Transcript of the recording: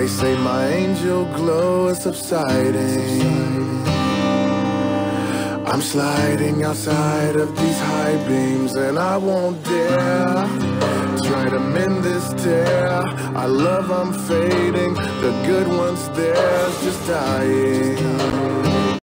They say my angel glow is subsiding. I'm sliding outside of these high beams, and I won't dare try to mend this tear. I love I'm fading, the good ones there's just dying.